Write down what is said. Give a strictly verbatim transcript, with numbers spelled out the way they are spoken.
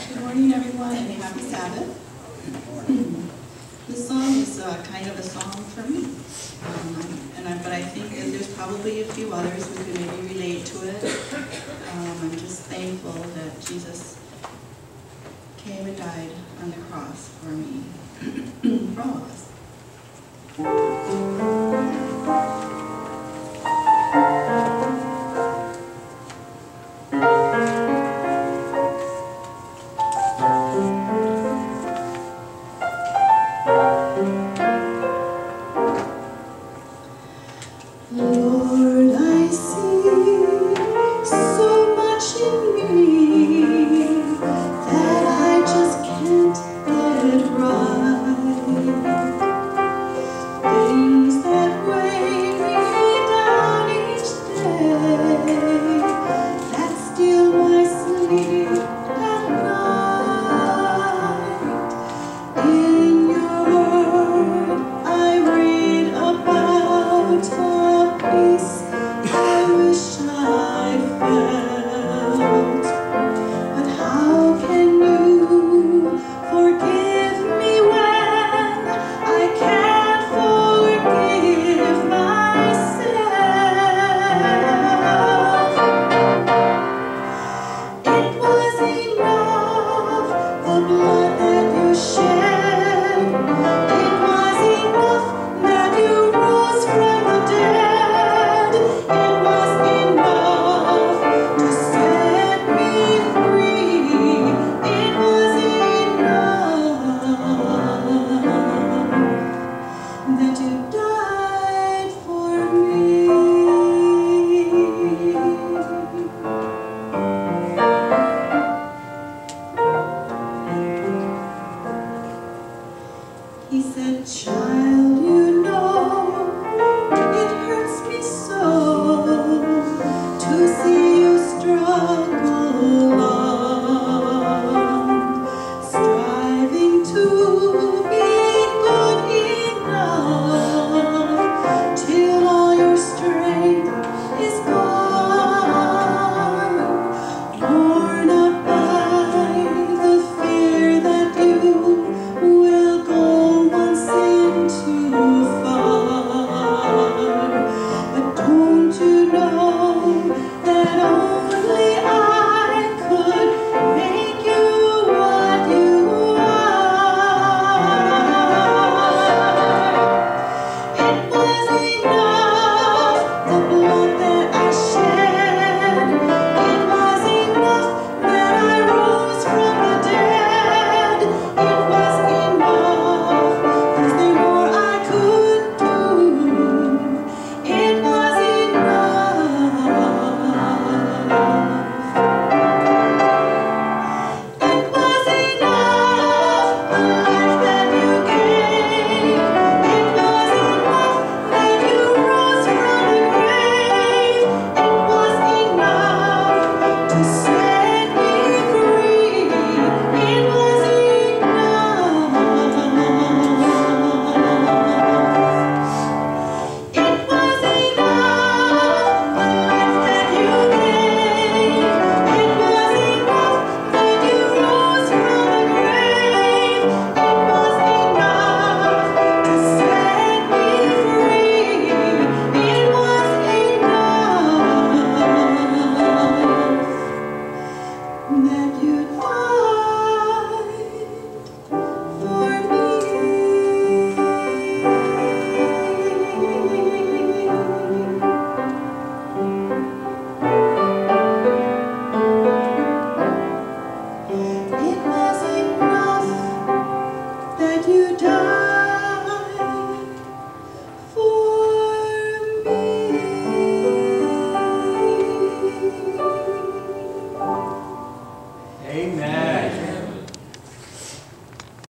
Good morning, everyone, and happy Sabbath. This song is uh, kind of a song for me, um, and I, but I think that there's probably a few others who could maybe relate to it. Um, I'm just thankful that Jesus came and died on the cross for me, for all of us. Lord, I see so much in me that I just can't get right. Things that weigh me down each day, that steal my sleep at night. In your word I read about a peace I wish I felt. But how can you forgive me when I can't forgive myself? It was enough, the blood